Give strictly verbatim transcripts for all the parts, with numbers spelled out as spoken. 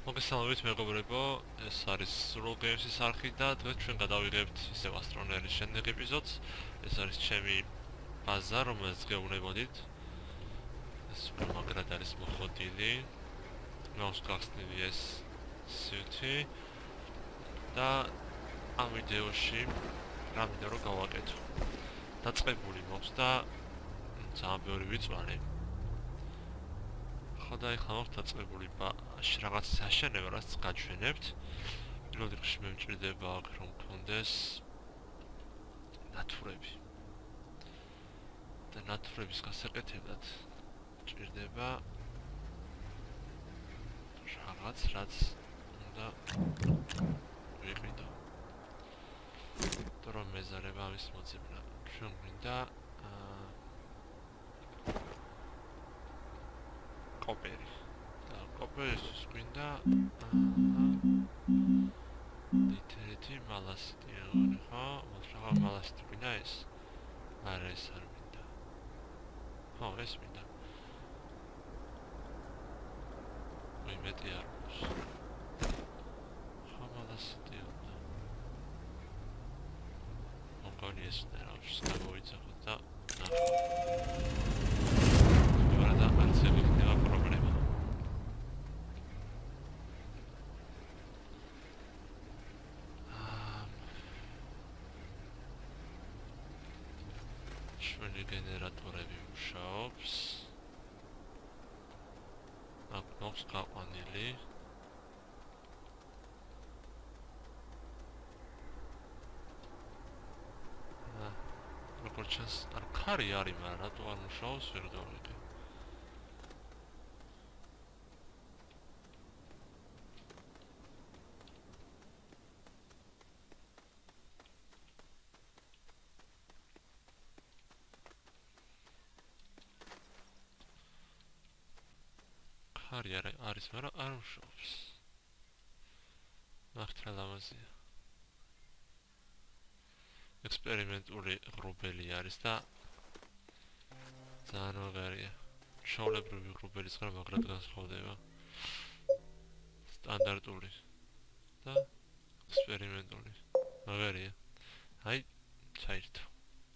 მოგესალმებით მეგობრებო, ეს არის Solo Games-ის არხი და დღეს ჩვენ გადავიღებთ ისევ ასტრონერის შემდეგ ეპიზოდს. ეს არის ჩემი ბაზა, რომელზეც გეუბნებოდით. ეს უფრო მაგრად არის მოხდილი. მაქვს გახსნილი ეს სიუთი და ამ ვიდეოში რამე რო გავაკეთო. დაწყებული მაქვს და ძალიან ბევრი ვიწვარე. და ეხლა მაქვს დაწყებული რაღაც საშენება, რაც გაჩვენებთ. პირველ რიგში მე მჭირდება აქ რომ მქონდეს ნატურები. და ნატურების გასაკეთებლად მჭირდება რაღაც, რაც უნდა ვიყიდო. თუ რომ მეზარება ამის მოძებნა, ჩვენ გვინდა კოპერი. და კოპერის გვინდა ნიტრიტი, მალასიტი, ხო? მაგრამ მალასიტი გვინდა ეს. არა, ეს არ გვინდა. ხო, ეს გვინდა. მე მეტი არ გვაქვს. ხო, მალასიტი უნდა. მოგონი ეს ნერავს გამოვიძახოთ და ნახოთ. და არც ეგ იქნება პრობლემა. ჩვენი გენერატორები მუშაობს. აქ მოხს გაყვანილი. როგორც ჩანს, არ ქარი არის, მაგრამ რატო არ მუშაობს, ვერ გავიგე. ხარი არის, მაგრამ არ მუშაობს. მართლა ლამაზია. ექსპერიმენტული ღრუბელი არის და ძალიან მაგარია. ჩვეულებრივი ღრუბელის ღრმა მაგრად განსხვავდება. სტანდარტული და ექსპერიმენტული. მაგარია. აი, ჩაირთო.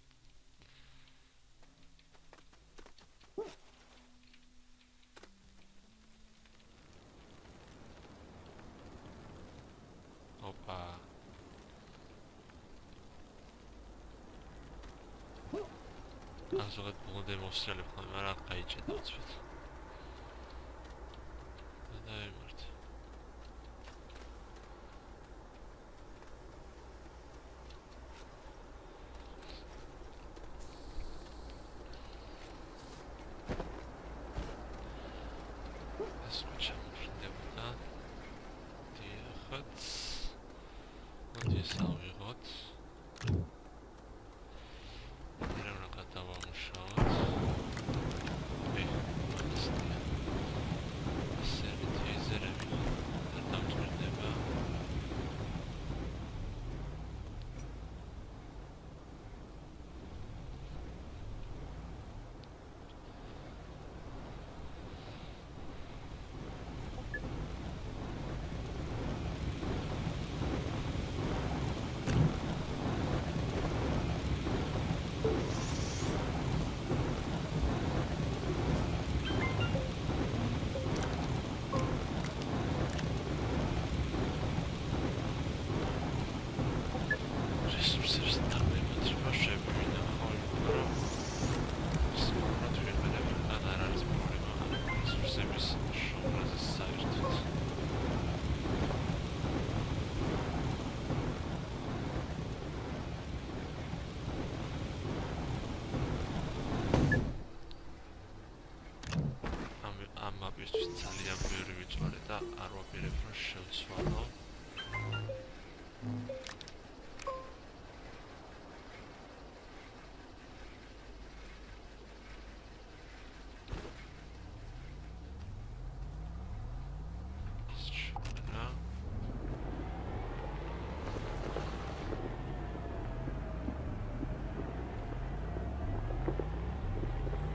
ოპა. ასოღეთ ბოლოდე მოსწრელებ ხოლმე, მაგრამ აქ გაიჭედა უცბად. და დაემართ. ეს ჩამოხდებოდა. დიახაც. მოდი ეს ავიღოთ. ძალიან ბევრი ვიწვარე და არ ვაპირებ რომ შევცვალო.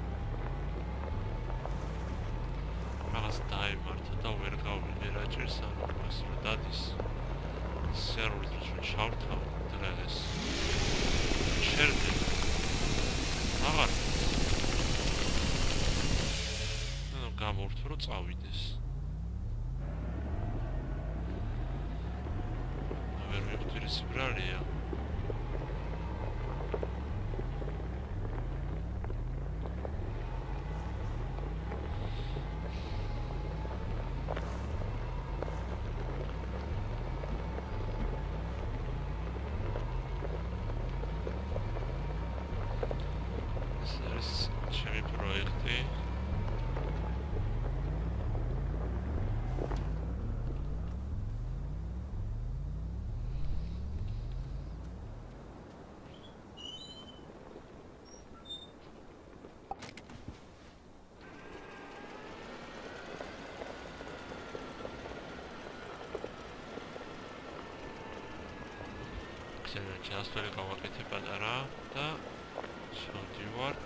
დაიმართა და ვერ გავიგე რა ჭირს. დადის. სერვერი რო ჩავთავ დღეს. შერდე. აღარ. ნუ გამორთო რომ წავიდეს. ვერ მივხვდი ეს ბრალია. Ჩასწორი გავაკეთე პატარა და შევდივართ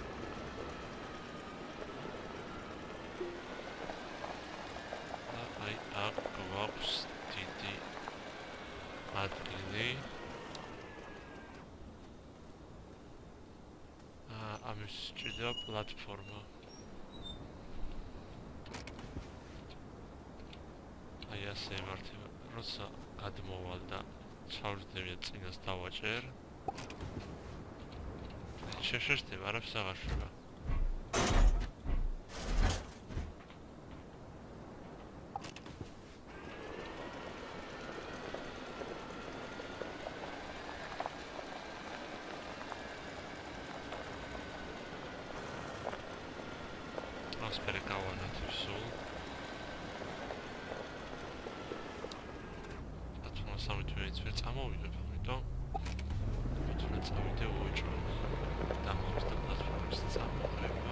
და აი აქ გვაქვს დიდი ადგილი ამის ჭირდება პლატფორმა აი ასე მართება როცა გადმოვალ და ჩავждები და წინას დავაჭერ. შეშეშდება, არაფერს აღარ შვება. ასპერე გავანათ სულ. სამეთვეც ვერ წამოვიდებ, ამიტომ ვიტყვი წავიდე უეჭო. დამოუკიდებლად და პლატფორმის წამოღება.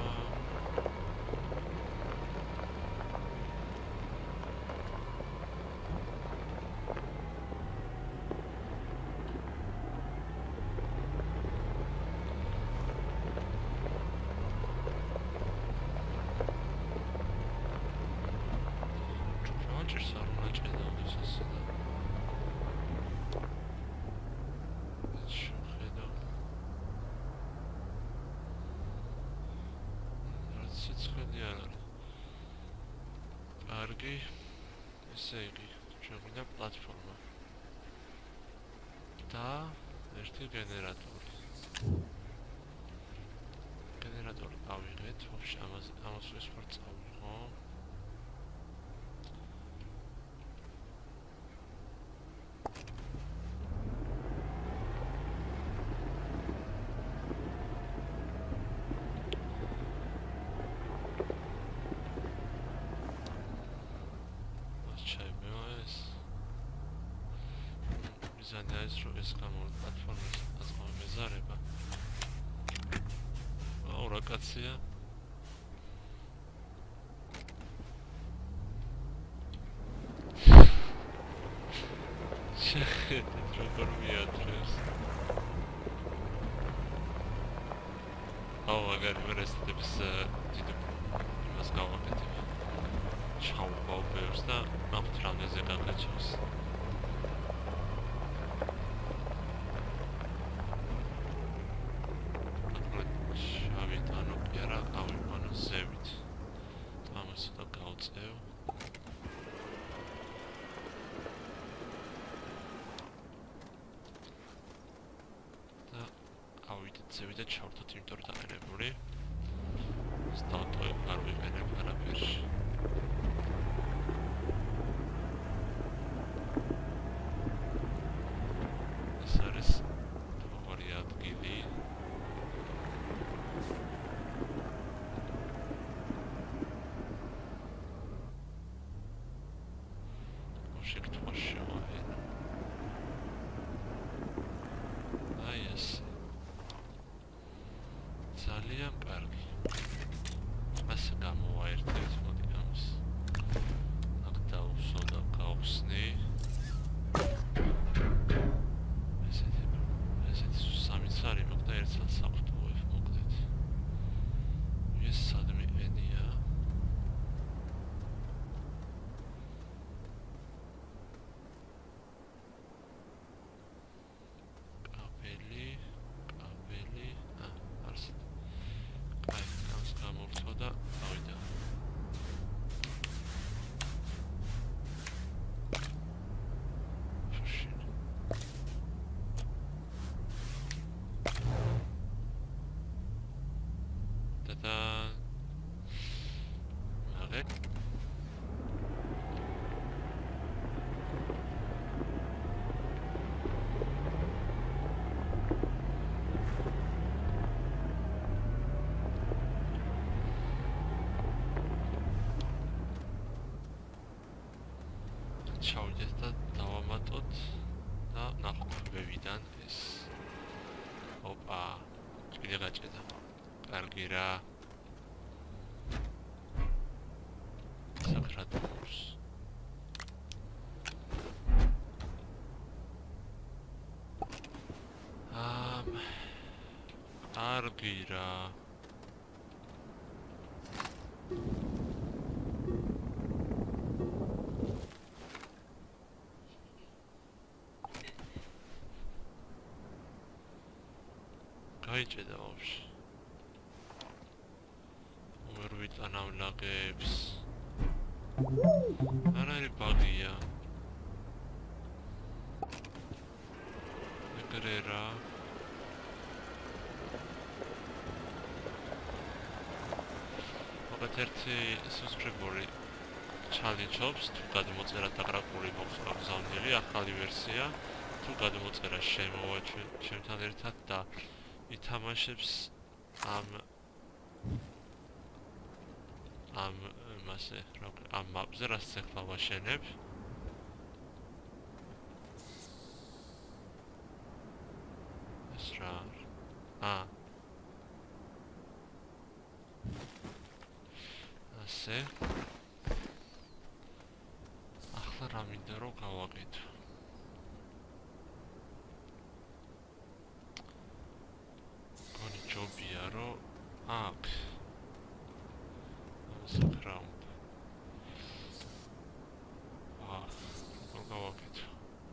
ჩუჩოჭის არ მაჭედა ისე. კარგი, ესე იგი, ჩვენ გვინდა პლატფორმა და ერთი გენერატორი. გენერატორი გავიღეთ, ვაფშე ამას ამას ეს ვარ წავიღო. ზანაის რო ეს გამოვიდა პლატფორმის აზღავი მეზარება. აუ რა კაცია. შეხედეთ როგორ მიატრევს. აუ აგარი ვერესტებს დიდ იმას გავაკეთებ. ჩავბავ ბევრს და ნახოთ რამდენზე გაგაჩავს. ზევით და ჩავთოთ, იმიტომ რომ დაყენებული. სტატოებ არ ვიყენებ არაფერში. ეს არის თავარი ადგილი. შეგთქვა შევახედა. აი ეს ძალიან კარგი. ასე გამოვაერთეთ, მოდი ამას. აქ დავუსო და გავხსნი. ესეთი ესეთი სამი ცალი მოხდა ერთ წელს საფრთხოებს მოკლედ. ეს სადმე ენია. ჩავიდეთ და დავამატოთ და ნახოთ ვევიდან ეს. ოპა, კიდე გაჭედა. კარგი რა. საkrāt mums. ამ კარგი რა. გაიჭედა ვაფშე. ვერ ვიტანავ ლაგებს. არ არის ბაგია. ეგრე რა. მოკლედ ერთი subscriber-ი challenge-ობს, თუ გადმოწერა დაგრაკული მოხს გაგზავნილი ახალი ვერსია, თუ გადმოწერა შემოვა ჩემთან ერთად და ითამაშებს ამ ამ მასე რა ამ მაპზე რაც ახლა ვაშენებ ეს რა ა ასე ახლა რა მინდა რომ გავაკეთო ჯობია რომ აქ საქმე აა როგორ გავაკეთო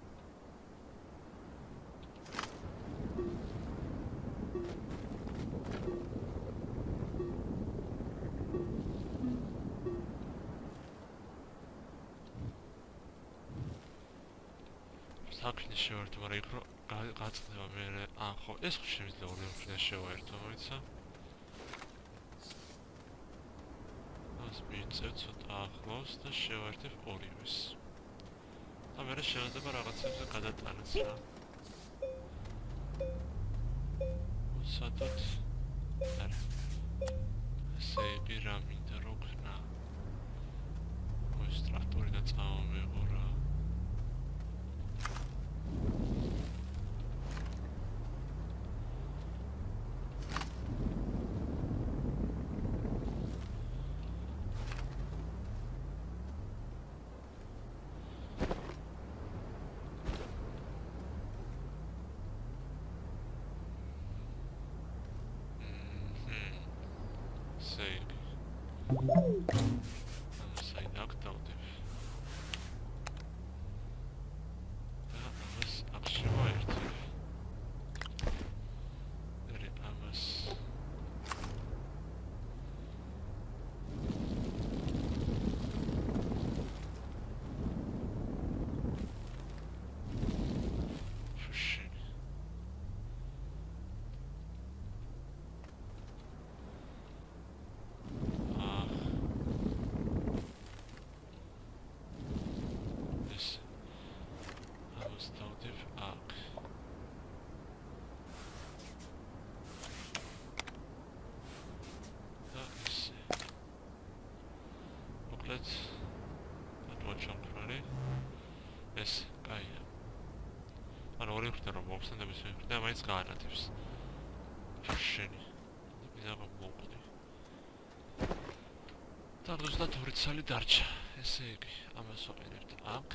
საქმე შევერთო მაგრამ იქ რო გაწყდება მე აა ხო ეს ხო შეიძლება ორი მხრიდან შევაერთო მოიცა ას მიწევ ცოტა ახლოს და შევაერთებ ორივეს და მე შეიძლება რაღაცებზე გადატანოს რა მოსადოთ არა ესე იგი რა მინდა რო ქნა მოის ტრაქტორი და წავამეღო რა ეს კაია. ანუ ორი მხრიდან რომ მოვხსენდები ეს მხრიდან მაინც გაანათებს. შენი. მინდა მოვყვდი. და ოცდაორი წელი დარჩა. ესე იგი, ამას ვაყენებთ აქ.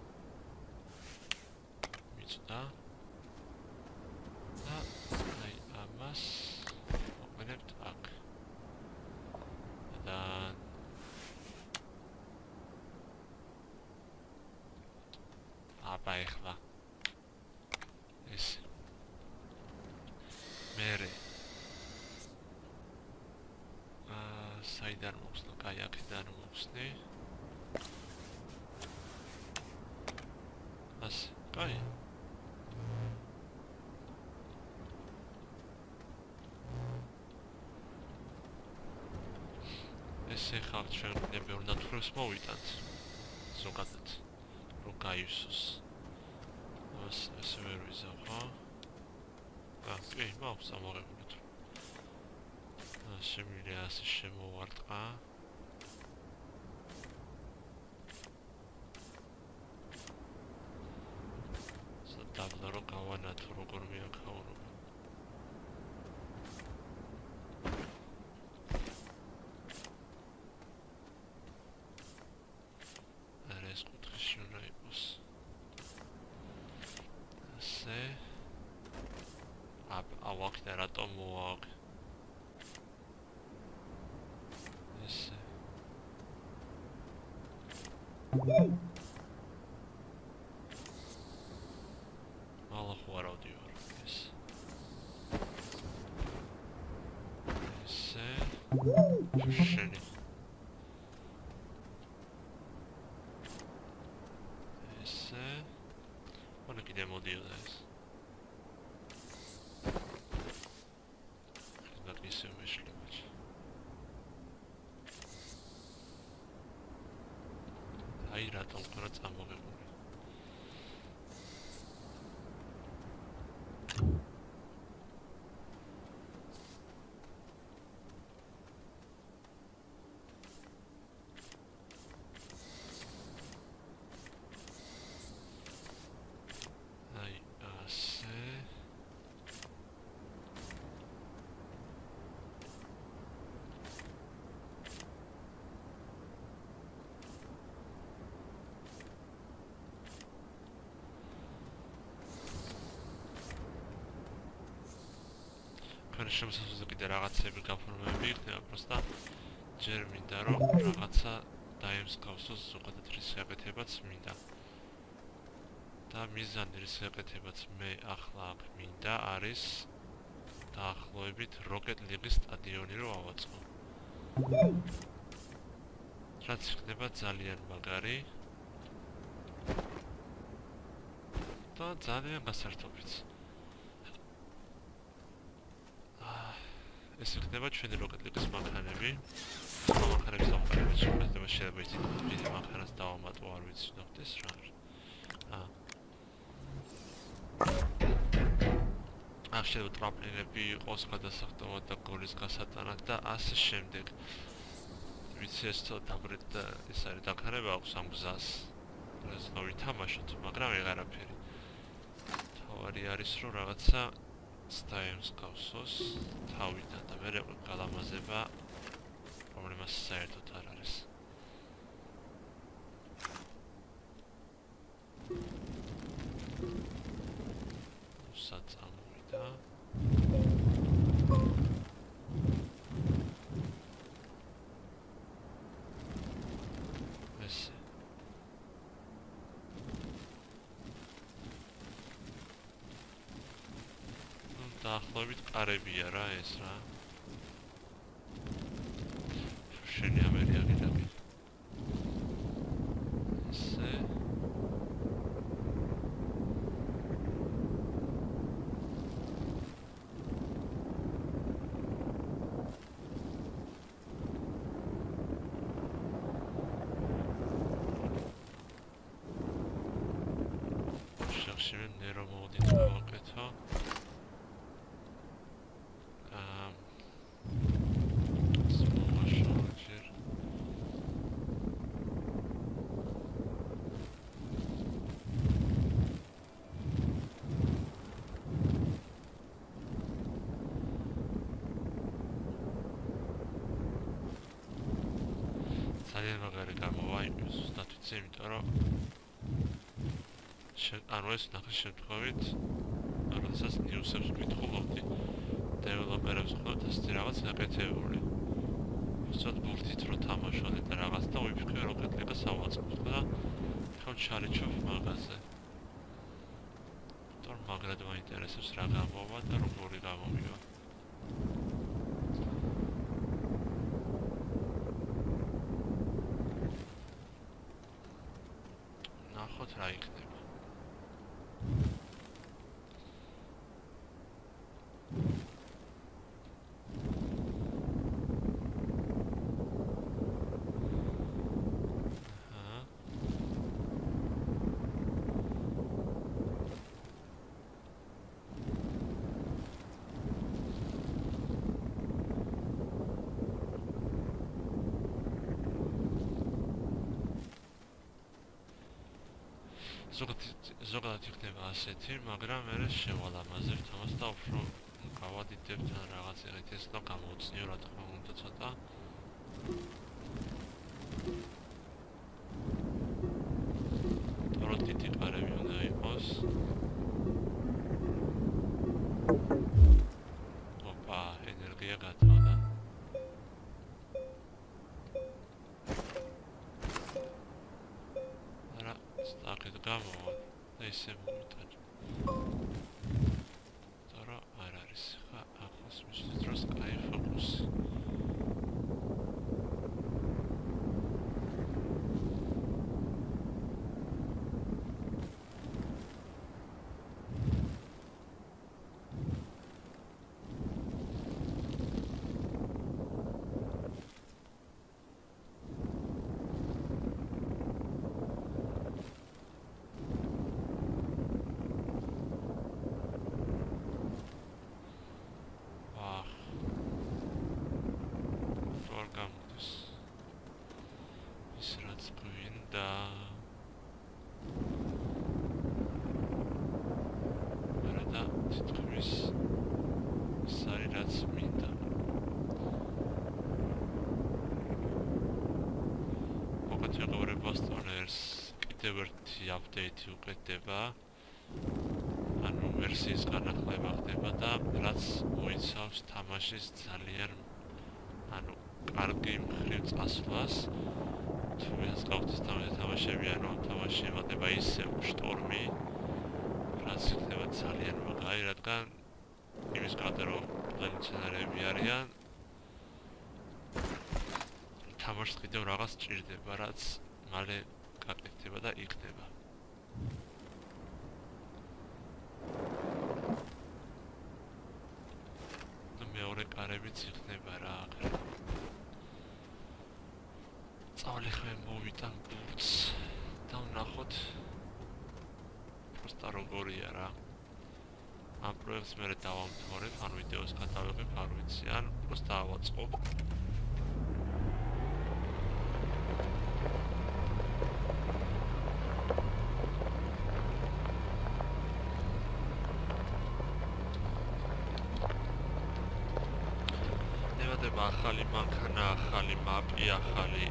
მიწდა. და აი ამას ვაყენებთ აქ. და აბა ეხლა ეს მერე აა საიდან მოხსნა კაი აქედან მოხსნი ას კაი ესე ხარ ჩვენ ნებე უნდა თხროს მოვიტანთ ზოგადად რომ გაივსოს ას ესე ვერ ვიზავ ხო აა კი მაქვს ამოღებული თუ შემიძლია ასე შემოვარტყა დაბლა რომ გავანათო როგორ მეაქაურობა. არა ეს კუთხეში უნდა იყოს. ასე. აბ ავაკ და რატომ მოაქვს? ესე. ალა ხوارავდი ვარ ეს. ესე. შენი. ესე. ანუ კიდე მოდიოდა ეს. და ისე მეშლება. აი რატომ ხარ წამოღებული? აი ასე. შემოსასვლელზე კიდე რაღაცები გაფორმებები იქნება, პროსტა ჯერ მინდა რომ რაღაცა დაემსგავსოს ზოგადად რის გაკეთებაც მინდა. და მიზანი რის გაკეთებაც მე ახლა აქ მინდა არის დაახლოებით როკეტ ლიგის სტადიონი რომ ავაწყო. რაც იქნება ძალიან მაგარი და ძალიან გასართობიც. ეს იქნება ჩვენი როკეტ ლიგის მანქანები. ამ მანქანების ამყარებით შეიძლება შეიძლება იცით დიდი მანქანას დავამატო არ ვიცი ნახდეს რა. აა. აქ შეიძლება ტრამპლინები იყოს გადასახდომად და გოლის გასატანად და ასე შემდეგ. ვიცი ეს ცოტა დაბრეთ და ეს არის დაქარება აქვს ამ გზას. ეს ნოვი თამაშოთ, მაგრამ ვეღარაფერი. თავარი არის რომ რაღაცა დაემსგავსოს თავიდან და მე გალამაზება პრობლემას საერთოდ არ არის. საწამოვიდა. ესე. დაახლოებით კარებია რა ეს რა. შენი ამერი აგიდები. ესე. შეხშიმე ნერო მოდით გავაკეთო. ძალიან მაგარი გამოვა იმის ზუსტად ვიცი, იმიტომ რომ ანუ ეს ნახე შემთხვევით როდესაც ნიუსებს მითხულობდი დეველოპერებს ხოთ ასეთი რაღაც გაკეთებული. უბრალოდ ბურთით რო თამაშობდი და რაღაც და ვიფიქრე როკეტ ლიგას ავაწყოთ და ხომ ჩარეჩვევ მაღაზზე. თორემ მაგრად მაინტერესებს რა გამოვა და როგორი გამომივა. ნახოთ რა იქნება. ზოგადად იქნება ასეთი, მაგრამ მე შევალამაზებთ ამას და უფრო გავადიდებთ ან რაღაც ეგეთ და გამოვწნიო რა თქმა უნდა ცოტა. თორე დიდი ყარები უნდა იყოს. ოპა, ენერგია გათავდა. არა, სტაკეთ გამოვა და ისე მოვიტაჭ. თორე არ არის ხა ახლოს მისთვის დროს კაი ფოკუსი. ერთი აპდეიტი უკეთდება, ანუ ვერსიის განახლება ხდება და რაც მოიცავს თამაშის ძალიან ანუ კარგი მხრივ წასვლას. თუ ეს გავხდეს თამაშები, ანუ თამაში ემატება ისევ შტორმი, რაც ხდება ძალიან მაგარი, რადგან იმის გარდა რომ ყველი სცენარები არიან, თამაშს კიდევ რაღაც ჭირდება, რაც მალე გაკეთდება და იქნება. და მეორე კარებიც იქნება რა აქ. წავლი ხე მოვიტან ბურთს და ვნახოთ პროსტა როგორია რა. ამ პროექტს მე დავამთავრებ, ან ვიდეოს გადავიღებ, არ ვიცი, ან პროსტა ავაწყობ. ახალი მანქანა, ახალი მაპი, ახალი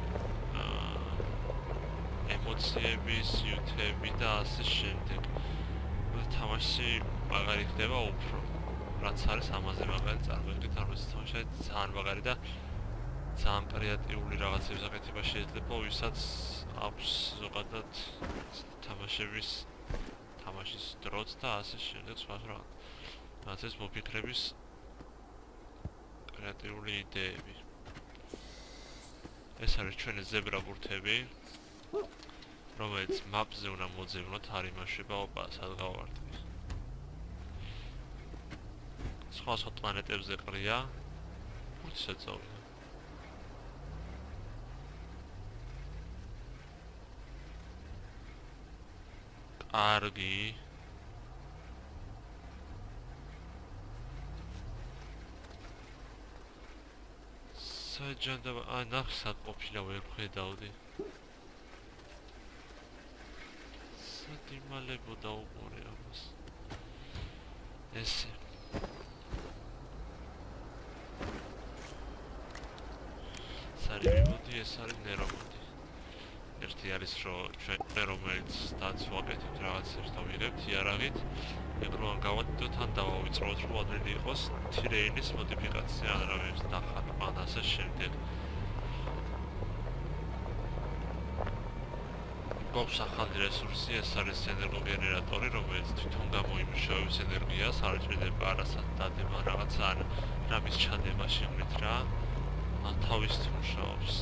ემოციები, სიუთები და ასე შემდეგ. თამაში მაგარი ხდება უფრო. რაც არის ამაზე მაგარი წარმოვიდგინეთ, რომ ეს თამაში ძალიან მაგარი და ძალიან კრეატიული რაღაცების აკეთება შეიძლება, ვისაც აქვს ზოგადად თამაშების თამაშის დროც და ასე შემდეგ სხვა რაღაც. რაც ეს მოფიქრების კრეატიული იდეები. ეს არის ჩვენი ზებრა ბურთები, რომელიც მაპზე უნდა მოძებნოთ, არ იმაშება, ოპა, სად გავარდნი. სხვა სხვა პლანეტებზე ყრია, ბურთს ეწოვია. კარგი. საჯანდა აი ნახსად ყოფილა ვერ ხედავდი. სად იმალებოდა უყურე ამას. ესე. სარიმოდი ეს არის ნერომოდი. ერთი არის რომ ჩვენ რომელიც დაცვაკეთებთ რაღაცებს და ვიღებთ იარაღით, ეგროვან გავადიდოთ ან დავავიწროთ რომ ადრილი იყოს თირეინის მოდიფიკაცია ან რაღაცის დახატვა ან ასე შემდეგ. გვაქვს ახალი რესურსი, ეს არის ენერგოგენერატორი, რომელიც თვითონ გამოიმუშავებს ენერგიას, არ ჭირდება არასად დადება რაღაცა ან რამის ჩადება შემით რა, ან თავის მუშაობს.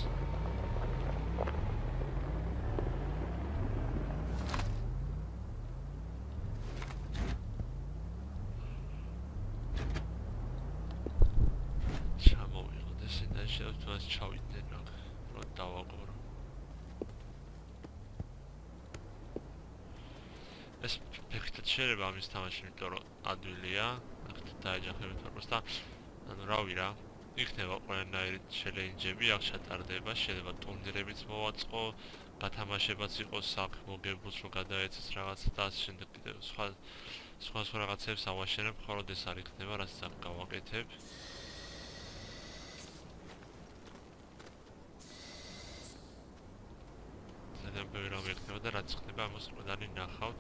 ჩავიდნენ რა, რომ დავაყორო. ეს ფეხით შეიძლება ამის თამაში, იმიტომ რომ ადვილია, აქ დაეჯახებით პროსტა. ანუ რავი რა, იქნება ყველანაირი ჩელენჯები, აქ ჩატარდება, შეიძლება ტურნირებიც მოვაწყო, გათამაშებაც იყოს აქ მოგებულს რომ გადაეცეს რაღაცა და ასე შემდეგ კიდევ სხვა სხვა სხვა რაღაცებს ავაშენებ, ხოლოდ ეს არ იქნება, რაც აქ გავაკეთებ. ძალიან ბევრი რამ იქნება და რაც ხდება, ამას ყველანი ნახავთ.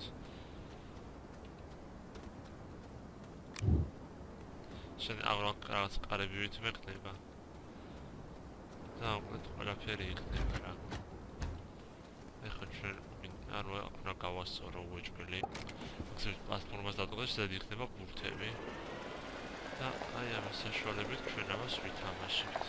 შენ აღარ რაღაც კარები ვითმე ხდება. და უკეთ ყველაფერი იქნება რა. ეხლა ჩვენ არ უნდა გავასწორო უეჭველი. აქ პლატფორმას დადგეს და იქნება ბურთები. და აი ამის საშუალებით ჩვენ ამას ვითამაშებთ.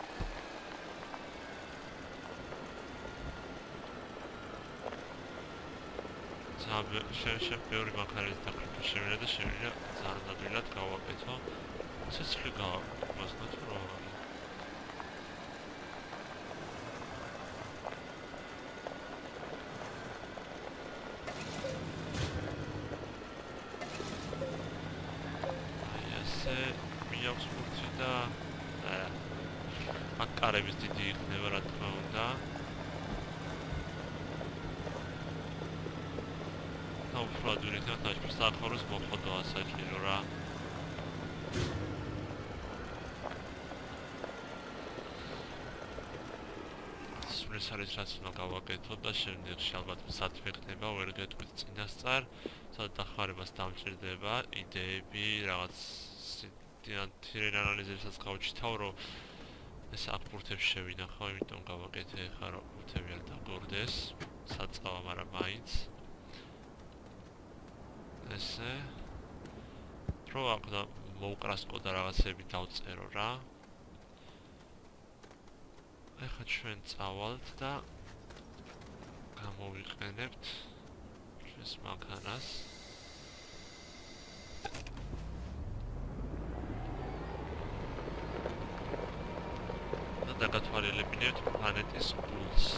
შეიძლება ბევრი მანქანით დაკრიფა შემიძლია და შემიძლია ძალიან ადვილად გავაკეთო. ცეცხლი გავაკეთო მასთან თუ რა. აი ესე მიაქვს ბურთი და აქ კარების დიდი იქნება რა თქმა უნდა. უფრო ადვილი იქნება თაშფის საახოროს მოხდო ასაჭირო რა. ეს არის რაც უნდა გავაკეთოთ და შემდეგში ალბათ სათვე ხდება, ვერ გეტყვით წინასწარ, სადაც დახმარებას დამჭირდება, იდეები, რაღაც თირენ ანალიზებსაც გავჩითავ, რომ ეს აქ ბურთებს შევინახავ, იმიტომ გავაკეთე ხა რომ ბურთები არ დაგორდეს, საწყავა, მაგრამ მაინც. ესე რო აქ და მოუკრასკო და რაღაცები დავწერო რა. ეხლა ჩვენ წავალთ და გამოვიყენებთ ჩვენს მანქანას. და დაგათვალიერებინებთ პლანეტის გულს.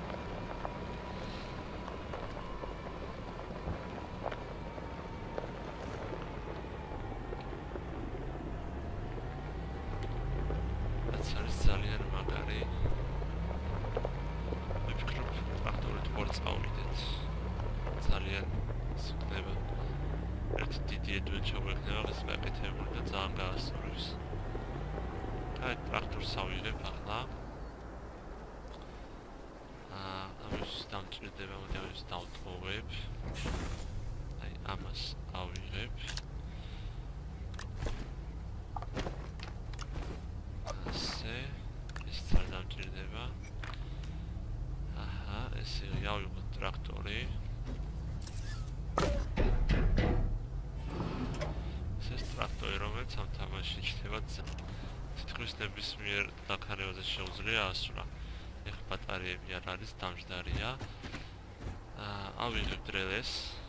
ნებისმიერ დაქანევაზე შეუძლია ასვლა. ეხლა ბატარეები არ არის, დამჯდარია. ავიღებ დრელეს.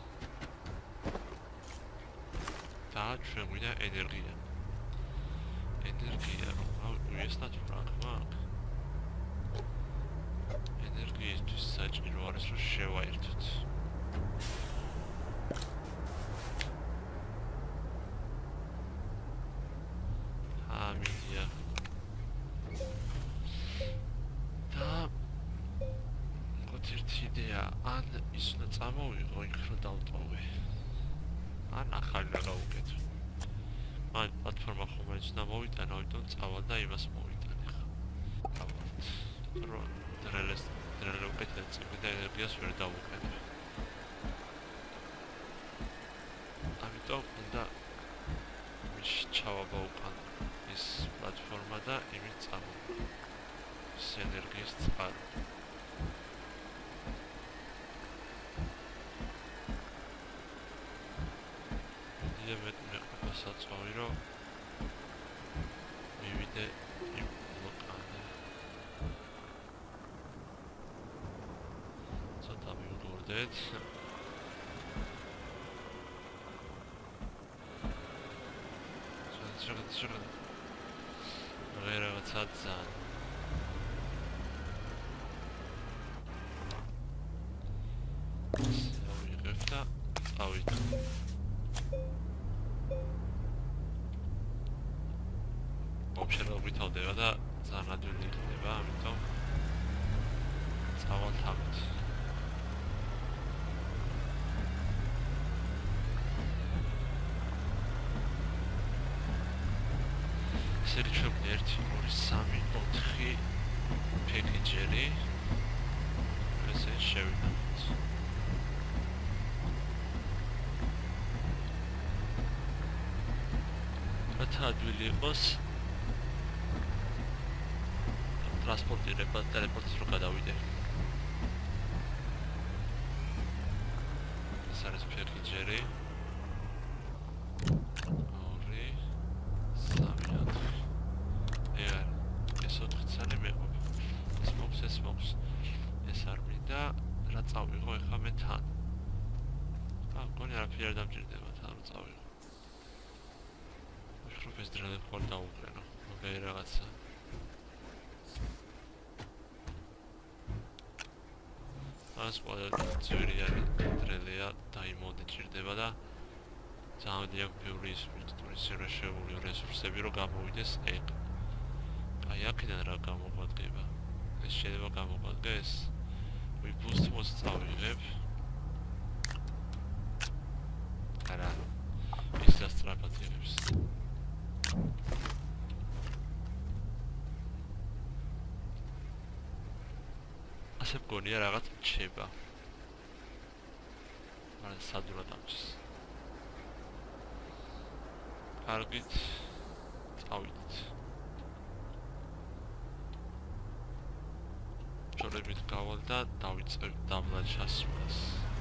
და ჩვენ გვინდა ენერგია. ენერგია, უესტად რა მაქვს. ენერგიისთვის საჭირო არის რომ შევაერთოთ. და ძალიან ადვილი იქნება, ამიტომ წავალთ ამით. წელი ჩვენ ერთი ორი სამი ოთხი პეკიჯერი ესე შევიდეთ. რათა ადვილი იყოს ტრანსპორტირება ტელეპორტის რო გადავიდე. ეს არის პეკიჯერი ორი სამი ოთხი ეგ ეს ოთხი მეყოფა ეს მოხს ეს მოხს ეს არ მინდა რა წავიღო ეხლა მე თან ა მგონი არაფერი არ დამჭირდება თან რა წავიღო ვიხრობ ეს დრელი ხოლ დაუყრენო მოგე რაღაცა ეს ყველა ძვირი არის დრელია დაიმონდე ჭირდება და ძალიან დიდი ბევრი სპირტული სერვერშეული რესურსები რო გამოვიდეს ეგ აი აქედან რა გამოგვადგება ეს შეიძლება გამოგვადგეს ვი ბუსტ მოს წავიღებ არა ის დასტრაფად იღებს ასე მგონია რაღაც რჩება მაგრამ სადურად ამჩის კარგით წავიდეთ ჩორებით გავალ და დავიწყებ დაბლად ჩასვლას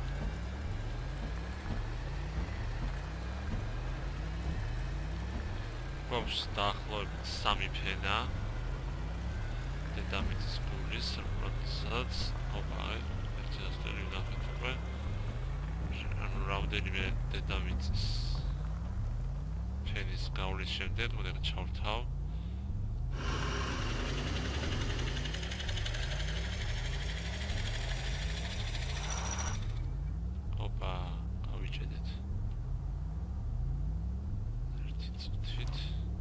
გვაქვს დაახლოებით სამი ფენა დედამიწის გულის როდესაც ოპა ერთი ასწლელი ვნახეთ უკვე ანუ რამდენიმე დედამიწის ფენის გავლის შემდეგ მოდეღ ჩავრთავ ოპა გავიჭედეთ ერთი წუთით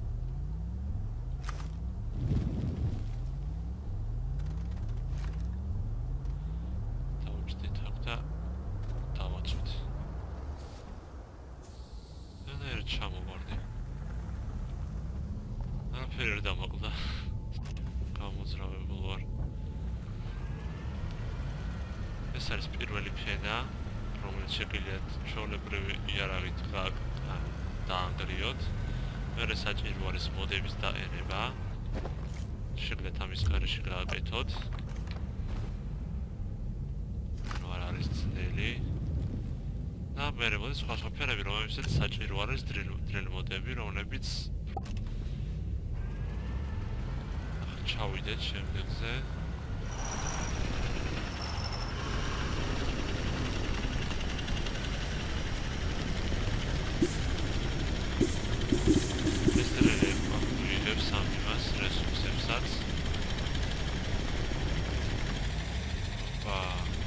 დავიჭდით აქ და დავაწყოთ ერთ ჩამოვარდი არაფერი არ დამაკლდა გამოძრავებულ ვარ ეს არის პირველი ფენა რომელიც შეგვიძლია ჩვეულებრივი იარაღით დაანგრიოთ მერე საჭირო არის მოდების დაენება შეგვიძლიათ ამის გარეშე გააკეთოთ ანუ არ არის ძნელი და მერე მოდი სხვა სხვა ფენები რომელსაც საჭირო არის დრილ მოდები რომლებიც ჩავიდეთ შემდეგზე ეს დრილი ვიღებს ამ იმას რესურსებსაც ოპა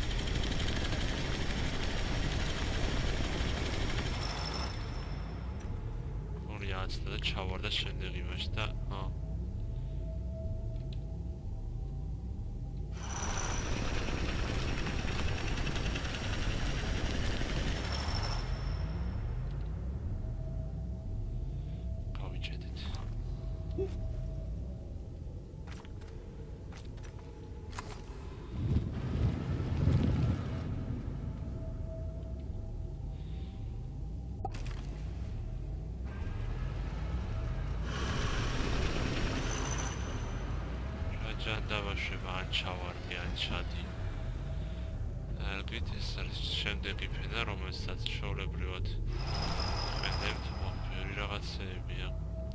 და ჩავარდა შემდეგ იმაში და ა გავიჭედეთ დავაშვება ან ჩავარდი ან ჩადი არგით ეს არის შემდეგი ფენა რომელსაც ჩვეულებრივად ვენდებთ მოფერი რაღაცეებია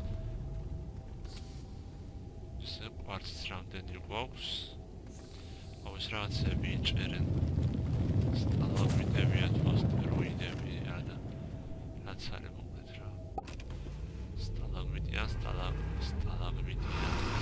ესე კვარცის რამდენი გვაქვს აუ ეს რაღაცეები იჭერენ სტალაგმიტებია თუ ასტეროიდებია და რაც არის მოკლედ რა სტალაგმიტია სტალაგმიტია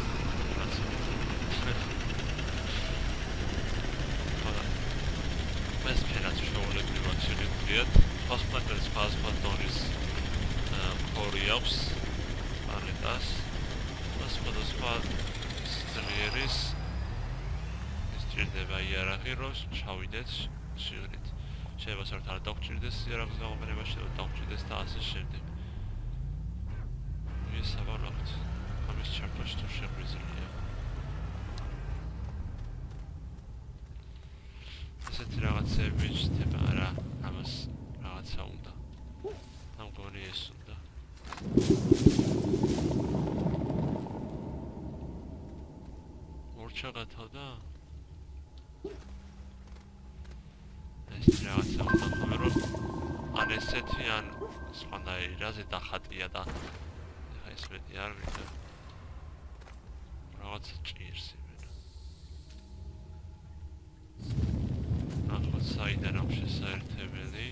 ეს ფენაც ჩვეულებრივად შეგიძლიათ ფასფატერის ფასფატ დონის ქორი აქვს პლანეტას და სხვადასხვა სტრიერის ის ჭირდება იარაღი რომ ჩავიდეთ შიგნით შეიძლება საერთოდ არ დავჭირდეს იარაღის გამოყენება შეიძლება დავჭირდეს და ასე შემდეგ ეს საბანახთ ამ აბსოლუტის ჩართვაში თუ შეგვიძლია. ესეთი რაღაცები ჩნდება რა, ამას რაღაცა უნდა. ამგონი ეს უნდა. მორჩა გათავდა? ეს რაღაცა უნდა ხომ რომ ან ესეთი ან სხვანაირი რაზე დახატია და ეხა ეს მეტი არ ვიდა. რაღაცა ჭირს იმენა. ნახოთ საიდან აქვს შესაერთებელი.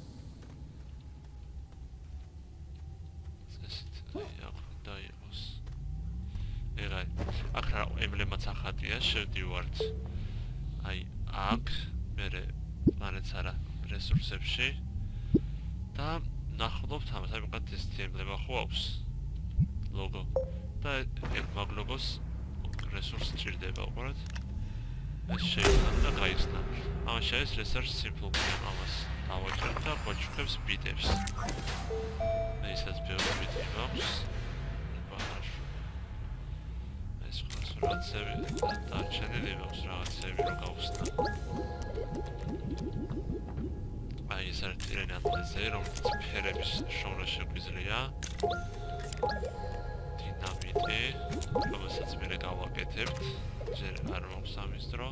ესეთ აი აქ უნდა იყოს. ეხა აქ რა ემბლემაც ახატია, შევდივართ. აი აქ მერე პლანეტს არა რესურსებში და ნახულობთ ამას, აი მაგათ ეს ემბლემა ხო აქვს ლოგო და მაგ ლოგოს რესურსი ჭირდება უყურეთ ეს შეიძლება და გაიხსნა ამას შეიძლება research simple ამას დავაჭრებ და გვაჩვენებს ბიტებს მე ისაც ბევრი ბიტი მაქვს ეს ხას რაღაცები და ჩენილი მაქვს რაღაცები რომ გავხსნა აი ეს არის ტირენი ატლაზე, რომელიც ფერების შოვნა შეგვიძლია. დინამიტი, რომელსაც მე გავაკეთებთ. ჯერ არ მაქვს ამის დრო.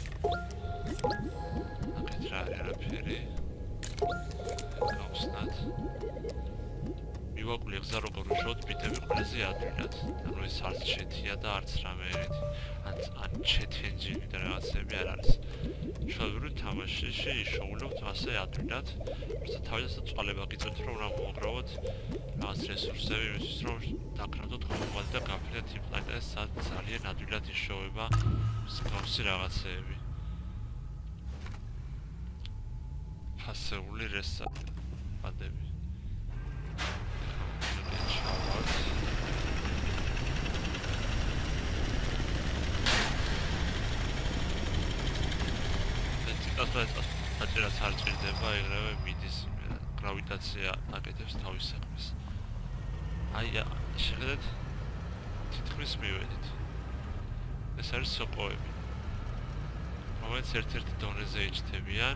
აქეთ რა არის არაფერი. გავხსნათ. მივაკლი გზა როგორ ვშოთ ბიტები ყველაზე ადვილად. ანუ ეს არც ჩეთია და არც რამე ერთი. ან ან ჩეთ ენჯინი და რაღაცები არ არის. ჩვეულებრივ თამაშში ისოულობთ ასე ადვილად, როცა თავისთავად წვალება გიწევთ რომ რა მოგროვოთ რაღაც რესურსები იმისთვის რომ დაკრავდოთ ხომალდი და გაფრინდეთ იმ პლანეტას სადაც ძალიან ადვილად ისოვება მსგავსი რაღაცეები. ფასეული რესურსები. აჭერაც არ ჭირდება, იღრევე მიდის გრავიტაცია აკეთებს თავის საქმეს. აი, შეხედეთ, თითქმის მივედით. ეს არის სოკოები, რომელიც ერთ-ერთი დონეზე იჭდებიან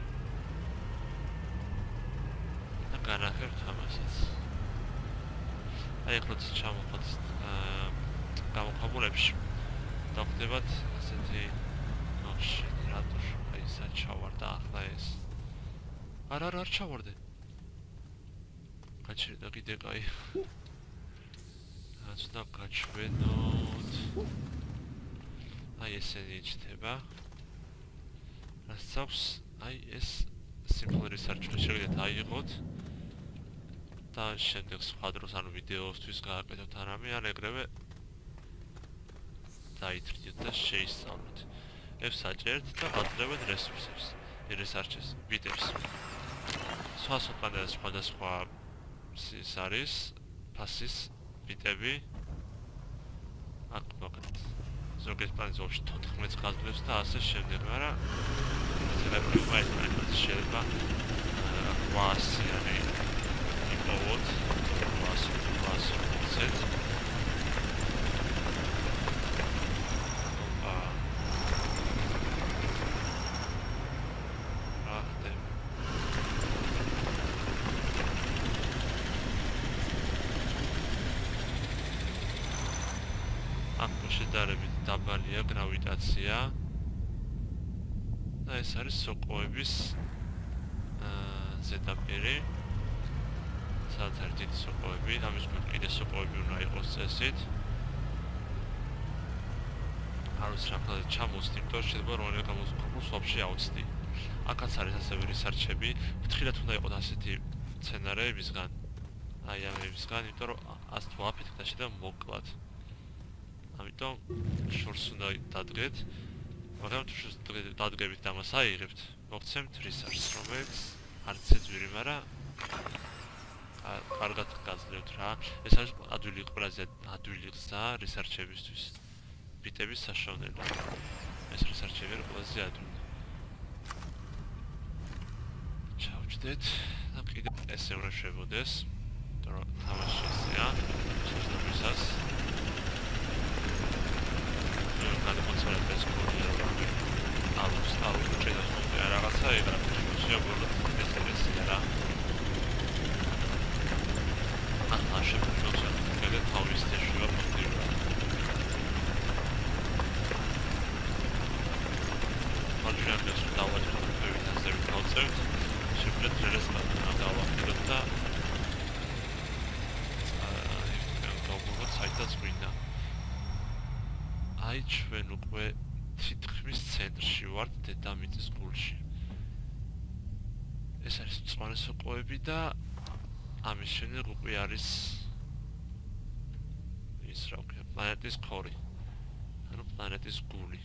და განახერხებთ ამასაც. აი, ახლა ჩამოვხოთ გამოქვაბულებში და ხდებათ ასეთი ნოში, რატო ისა ჩავარდა ახლა ეს. არ არ არ ჩავარდე. გაჩერდა კიდე კაი. აცდა გაჩვენოთ. აი ესენი იჭდება. რაც აქვს, აი ეს simple research შეგვიძლიათ აიღოთ. და შემდეგ სხვა დროს ანუ ვიდეოსთვის გააკეთოთ არამე, ან ეგრევე დაითრიოთ და შეისწავლოთ. ეს საჭერთ და გაძლევთ რესურსებს, research-ს, ბიტებს. სხვა სხვა სხვადასხვა ის არის ფასის ბიტები. აქ მოგეთ. ზოგიერთ პლანეტს ვაფშე თოთხმეტს გაძლევს და ასე შემდეგ, მაგრამ შეიძლება შეიძლება კვასი არის იპოვოთ, კვასი, კვასი, etc. შედარებით დაბალია გრავიტაცია და ეს არის სოკოების ზედაპირი სადაც არის დიდი სოკოები, ამის გვერდ კიდე სოკოები უნდა იყოს წესით არ ვიცი რა ფლად ჩამოვსდი, იმიტომ რომ შეიძლება რომ ერთ გამოსკოპულს ვაფშე ავწდი აქაც არის ასევე რისარჩები ფრთხილად უნდა იყოს ასეთი სცენარეებისგან აი ამებისგან, იმიტომ რომ ასე თუ აფეთქდა შეიძლება მოკლათ ამიტომ შორს უნდა დადგეთ, მაგრამ თუ შორს დადგებით და ამას აიღებთ, მოგცემთ research, რომელიც არც ეძვირი, მაგრამ კარგად გაძლევთ რა. ეს არის ადვილი ყველაზე ადვილი გზა research-ებისთვის. ბიტების საშუალებლად. ეს research-ები არის ყველაზე ადვილი. ჩავჯდეთ და კიდე ესე უნდა შევოდეს, იმიტომ რომ თამაში ესეა, შესაძლებლობისას. ეს გულია რომ ალუს ალუს ჭედას მოდი რაღაცა ეგრა შეგვიძლია ეს ეს რა ახლა შეგვიძლია კიდე თავის თეშია მოდი რა მაჯრანდეს დავაჭრე ფევიტაზე ვიქავწევთ შეგვიძლია ტრელეს გადავახილოთ და საიტაც გვინდა. აი ჩვენ უკვე თითქმის ცენტრში ვართ დედამიწის გულში. ეს არის მწვანე სოკოები და ამის შემდეგ უკვე არის ის რა ვქნა პლანეტის ქორი. ანუ პლანეტის გული.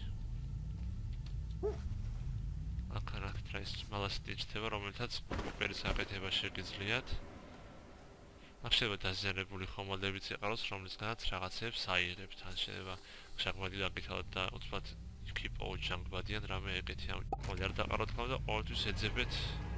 აქ რა ის მალასტი ჩდება, რომელთაც უპერის აკეთება შეგიძლიათ. აქ შეიძლება დაზიანებული ხომალდებიც იყაროს, რომლისგანაც რაღაცებს აიღებთ, ან შეიძლება შეგმოდი დაგითვალოთ და უცბად keep all junk body-ან რამე ეგეთი ამ მოდი არ დაყაროთ ხოლმე და ყოველთვის ეძებეთ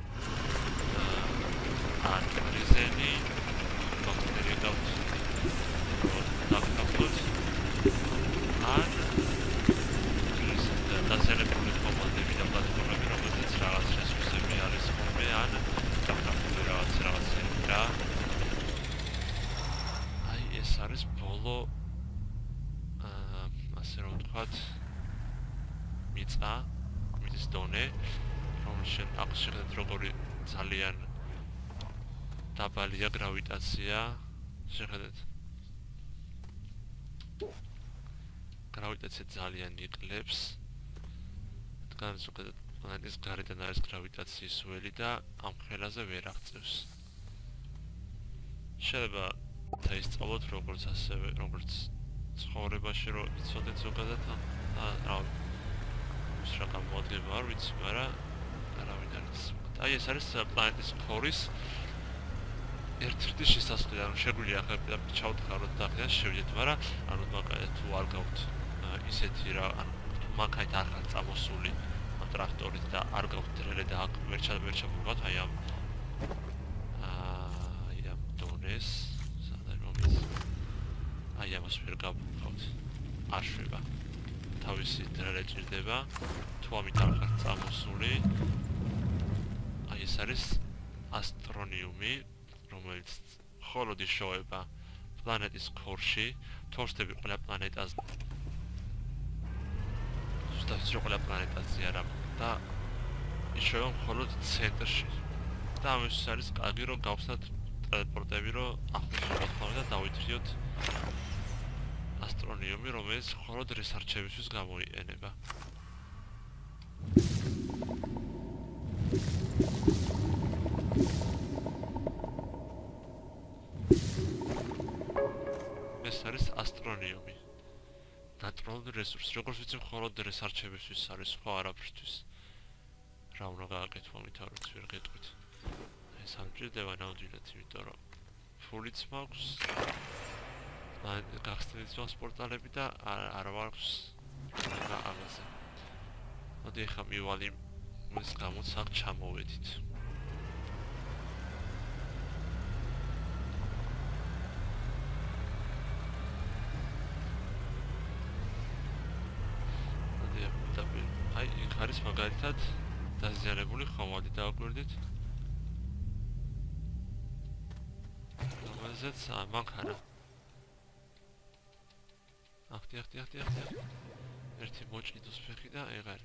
ან რიზენი ბაქტერია დავთ დაგკაფოთ ან ის დაზიანებული ხომალდები და პლატფორმები, რომელზეც რაღაც რესურსები არის ხოლმე, ან დაგკაფოთ რაღაც რაღაცები რა ეს არის ბოლო აა ასე რომ ვთქვათ მიწა მიწის დონე რომელშენ აქ შეხედეთ როგორი ძალიან დაბალია გრავიტაცია შეხედეთ გრავიტაცია ძალიან იკლებს დგანს შეხედეთ პლანეტის გარედან არის გრავიტაციის ველი და ამ ხელაზე ვერ აღწევს შეიძლება და ისწავლოთ როგორც ასევე როგორც ცხოვრებაში რომ იცოდეთ ზოგადად რა ის რა გამოადგება არ ვიცი მაგრამ არავინ არ იცის აი ეს არის პლანეტის ქორის ერთ-ერთი შესასვლელი ანუ შეგვიძლია ახლა ჩავთხაროთ და ახლა შევიდეთ მაგრამ ანუ მაგალითად თუ არ გაქვთ ისეთი რა ანუ მაგალითად არ ხარ წამოსული ამ ტრაქტორით და არ გაქვთ დრელე და აქ ვერ ვერ ჩამოვიღოთ აი ამ აი ამ დონეს აი ამას ვერ გავხავთ არ შვება თავისი დრელე ჭირდება თუ ამით არ ხართ წამოსული აი ეს არის ასტრონიუმი რომელიც მხოლოდ იშოვება პლანეტის ქორში თორსტები ყველა პლანეტაზე ზუსტად ყველა პლანეტაზე არა და იშოვება მხოლოდ ცენტრში და ამის არის კარგი რომ გავხსნათ ტელეპორტები რომ ახლოს ვიყოთ და დავითრიოთ ასტრონიუმი რომელიც მხოლოდ რესარჩებისთვის გამოიყენება ეს არის ასტრონიუმი ნატრალური რესურსი როგორც ვიცი მხოლოდ რესარჩებისთვის არის სხვა არაფრისთვის რა უნდა გააკეთო ამითაროთ ვერ გეტყვით ეს არ ჭირდება ნამდვილად იმიტომ რომ ფულიც მაქვს გახსნით ძველ პორტალები და არ ვაქვს და ამაზე. მოდი ახლა მივალ იმის გამოც აქ ჩამოვედით. მოდი აი იქ არის მაგალითად დაზიანებული ხომალდი დავაკვირდით. რომელზეც მანქანა ახტი ახტი ახტი ახტი ერთი მოჭიდოს ფეხი და ეგარი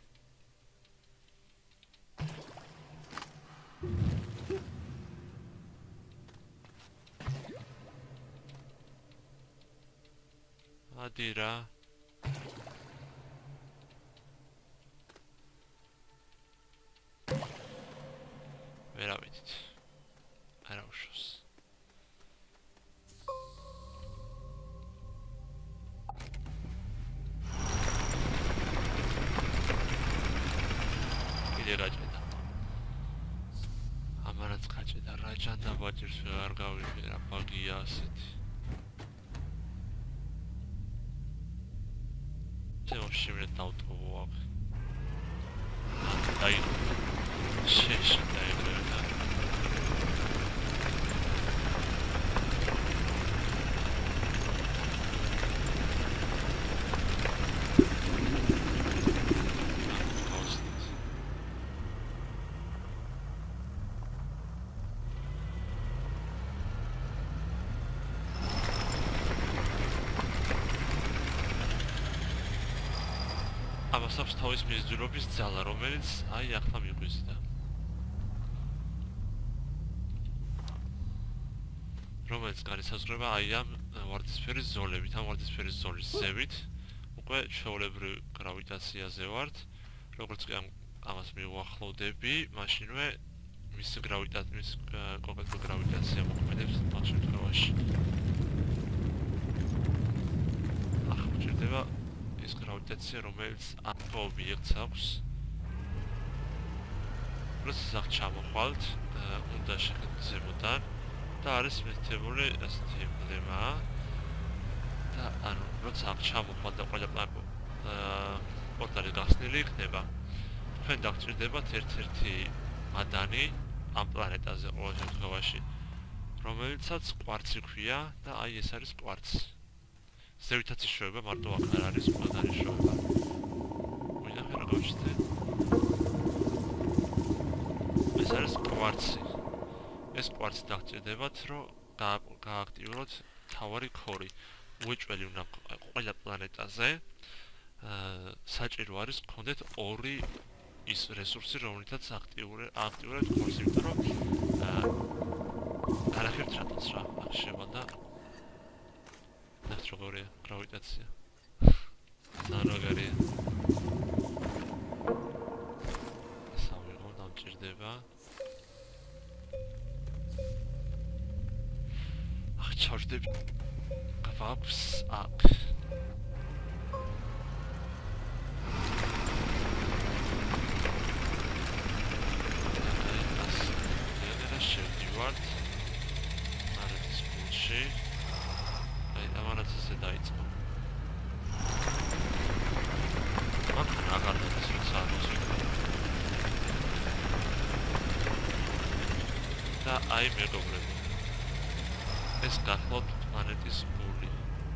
ადი რა ვერავითით არა უშავს გაჭედა. ამანაც გაჭედა რა ჯანდა ვაჭირს არ გავიგე რა ბაგია ასეთი. вообще мне таутовал. Дай. Шеш, дай, да. ამას აქვს თავის მიზიდულობის ძალა, რომელიც აი ახლა მიგვიზიდა. რომელიც განისაზღვრება აი ამ ვარდისფერის ზოლებით, ამ ვარდისფერის ზოლის ზევით. უკვე ჩვეულებრივ გრავიტაციაზე ვართ. როგორც კი ამას მივუახლოვდები, მაშინვე მისი გრავიტაცია, მის კონკრეტულ გრავიტაცია მოქმედებს ამ შემთხვევაში. ახლა გვჭირდება ის გრავიტაცია, რომელიც ამ ობიექტს აქვს. როდესაც აქ ჩამოხვალთ, უნდა შეხედოთ ზემოდან და არის მითითებული ასეთი ემბლემა და ანუ როცა აქ ჩამოხვალთ და ყველა პორტალი გახსნილი იქნება, თქვენ დაგჭირდებათ ერთ-ერთი მადანი ამ პლანეტაზე ყოველ შემთხვევაში, რომელიცაც კვარცი ქვია და აი ეს არის კვარცი. ზევითაც იშოვება, მარტო აქ არ არის მადანი შოვება. ვინახე რა გავჩნდა? ეს არის კვარცი. ეს კვარცი დაგჭირდებათ, რომ გააქტიუროთ თავარი ქორი. უეჭველი უნდა ყველა პლანეტაზე საჭირო არის გქონდეთ ორი ის რესურსი, რომელთაც აქტიურებთ ქორს, იმიტომ რომ განახერხეთ რატოც რა აქ შევა და ნახეთ როგორია გრავიტაცია. ნარაგარია. სამიღო დამჭირდება. ახ ჩავშდები. გვაქვს აქ. შევდივართ მარეთის პუნქტში. აი ამანაც ესე დაიწყო. აქ აღარ დადის როცა მოსვიდა. და აი მეგობრებო. ეს გახლავთ პლანეტის გული.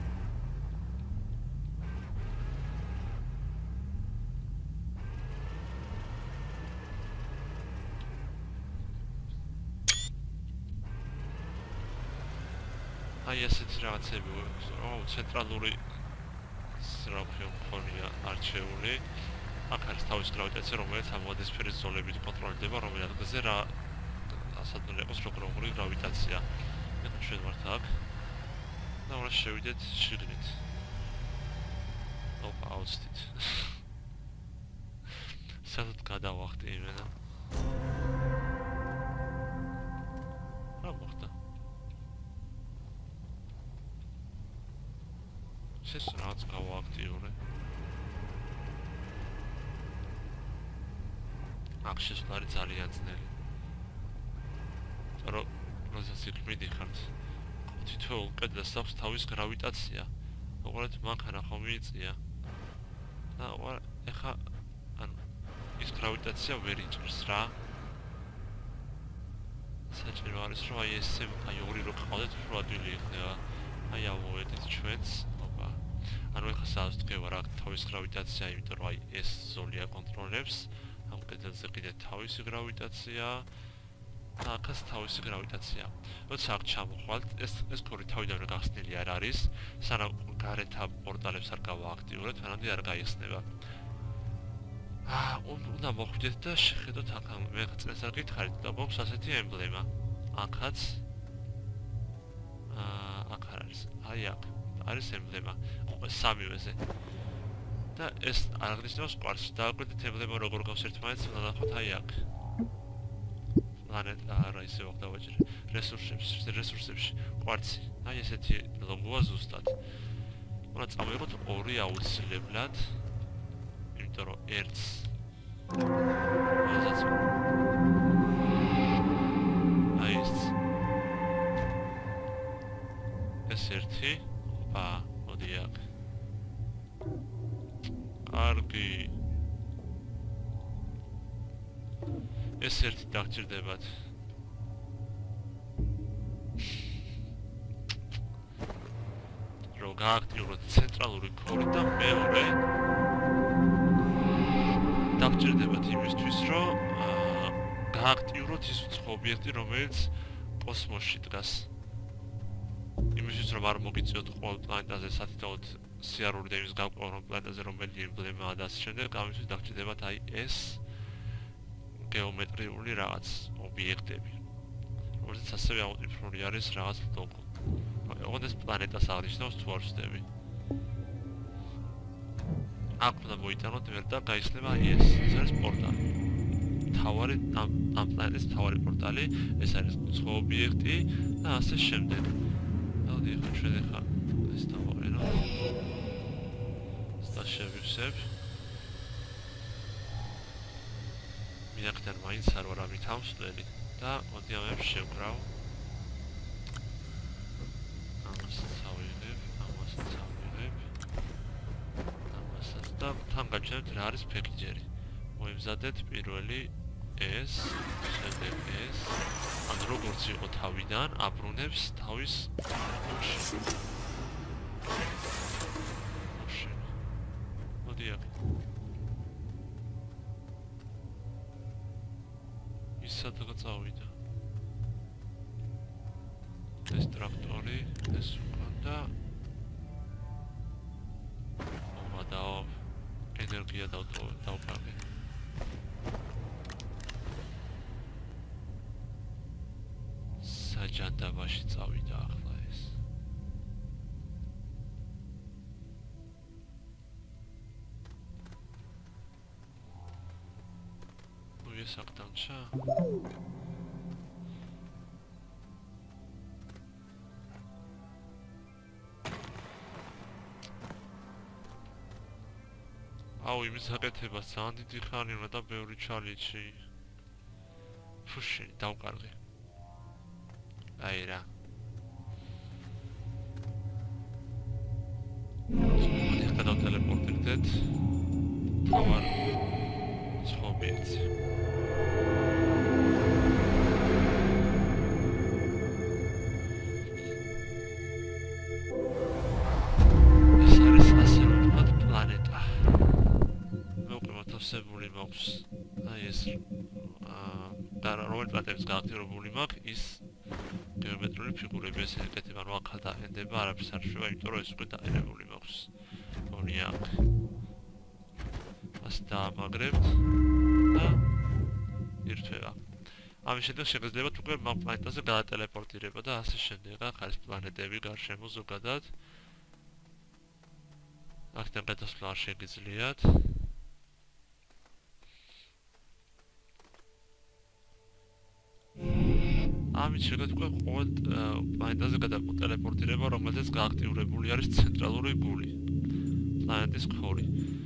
აი ესეთი რაღაცები გვაქვს, რომ ცენტრალური სრაფი მქონია არჩეული. აქ არის თავის გრავიტაცია, რომელიც ამ ვარდისფერის ზოლებით კონტროლდება, რომელი ადგილზე რა ასად უნდა იყოს როგორი გრავიტაცია. ეხლა ჩვენ ვართ აქ. და უნდა შევიდეთ შიგნით. ოპა, აუცდით. სადაც გადავახტი იმენა. რა მოხდა? ეს რაც გავააქტიურე. აქ შესვლა არის ძალიან ძნელი. რომ როდესაც იქ მიდიხართ, თითოეულ კედელს აქვს თავის გრავიტაცია. უყურეთ, მანქანა ხომ მიიწია. და ეხა ანუ ის გრავიტაცია ვერ იჭერს რა. საჭირო არის რომ აი ესე აი ორი რო ყავდეთ, უფრო ადვილი იქნება. აი ავუვედით ჩვენს. ანუ ეხლა სადაც თქვენ აქ თავის გრავიტაცია, იმიტომ რომ აი ეს ზოლი აკონტროლებს, ამ კედელზე კიდე თავისი გრავიტაცია და აქაც თავისი გრავიტაცია. როცა აქ ჩამოხვალთ, ეს ეს ქორი თავიდანვე გახსნილი არ არის, სანამ გარეთ პორტალებს არ გავააქტიურებთ, მანამდე არ გაიხსნება. აა, უნდა მოხვიდეთ და შეხედოთ აქ მე წელს არ გითხარით და გვაქვს ასეთი ემბლემა. აქაც აა, აქ არ არის. აი აქ არის ემბლემა. სამივეზე. და ეს არ აღნიშნავს კვარცს. დააკვირდით ემბლემა როგორ გავს ერთმანეთს, უნდა ნახოთ აი აქ. პლანეტა არა ისე ვახ დავაჭირე. რესურსებში, რესურსებში კვარცი. აი ესეთი ლოგოა ზუსტად. უნდა წავიღოთ ორი აუცილებლად. იმიტომ რომ ერთს როდესაც აი ეს ეს ერთი ოპა, მოდი აქ. კარგი. ეს ერთი დაგჭირდებათ. რომ გააქტიუროთ ცენტრალური ქორი და მეორე დაგჭირდებათ იმისთვის, რომ გააქტიუროთ ის უცხო ობიექტი, რომელიც კოსმოსში დგას. იმისთვის, რომ არ მოგიწიოთ ყოველ პლანეტაზე სათითაოდ სიარული და იმის გავყვა რომ პლანეტაზე რომელი ემბლემაა და ასე შემდეგ, ამისთვის დაგჭირდებათ აი ეს გეომეტრიული რაღაც ობიექტები, რომელზეც ასევე აუდიტფრული არის რაღაც ლოგო. ოღონდ ეს პლანეტას აღნიშნავს თუ არ ვცდები. აქ უნდა მოიტანოთ ვერ და გაიხსნება ეს, ეს არის პორტალი. თავარი ამ ამ პლანეტის თავარი პორტალი, ეს არის უცხო ობიექტი და ასე შემდეგ. მოდი ახლა ჩვენ ახლა ეს დავაყენოთ. და შევივსებ. მინახთან მაინც არ ვარ ამით ამსვლელი და მოდი ამებს შევკრავ. ამასაც ავიღებ, ამასაც ავიღებ. ამასაც და თან გაჩვენებთ რა არის ფექიჯერი. მოიმზადეთ პირველი ეს, შემდეგ ეს. ან როგორც იყო თავიდან, აბრუნებს თავის გულში. მოდი აქ. სადღაც წავიდა. ეს ტრაქტორი, ეს უკან და მომადაო ენერგია დავკარგე. საჯანდაბაში წავიდა ახლა ეს. ნუ ეს აქ დამჩა. აუ იმის აკეთებას ძალიან დიდი ხანი უნდა და ბევრი ჩალიჩი. ფუში დავკარგე. აი რა. ეხლა დავტელეპორტირდეთ. თავარ ობიექტს. ეს არის ასე ვთქვათ პლანეტა. მოკლემოთავსებული მაქვს. აი ეს და რომელი პლანეტების გააქტიურებული მაქვს ის გეომეტრიული ფიგურები ეს ეკეთება, რომ ახლა დაენდება არაფერს არ შევა, იმიტომ რომ ეს უკვე დაყენებული მაქვს. გონია აქ. ასე დაამაგრებთ და ირთვება. ამის შემდეგ შეგიძლიათ უკვე პლანეტაზე გადატელეპორტირება და ასე შემდეგ. აქ არის პლანეტები გარშემო ზოგადად. აქედან გადასვლა არ შეგიძლიათ. ამით შეგიძლიათ უკვე ყოველ პლანეტაზე გადატელეპორტირება, რომელზეც გააქტიურებული არის ცენტრალური გული. პლანეტის ქორი.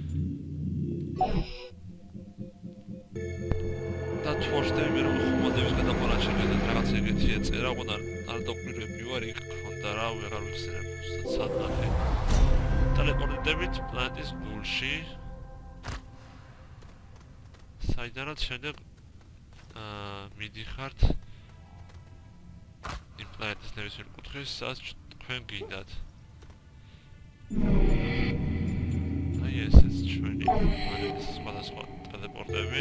და თორშტები მე რომ ხომოდების გადაყოლა შეგიძლიათ რაღაც ეგეთი ეწერა, ოღონდ არ დოკვირვები ვარ, იქ ქონდა რა, ვეღარ ვიხსენებ, უბრალოდ ნახე. ტელეპორტირდებით პლანეტის გულში. საიდანაც შემდეგ აა მიდიხართ იმ პლანეტის ნებისმიერ კუთხეს, სადაც თქვენ გინდათ. აი ესეც ჩვენი პლანეტის სხვადასხვა ტელეპორტები.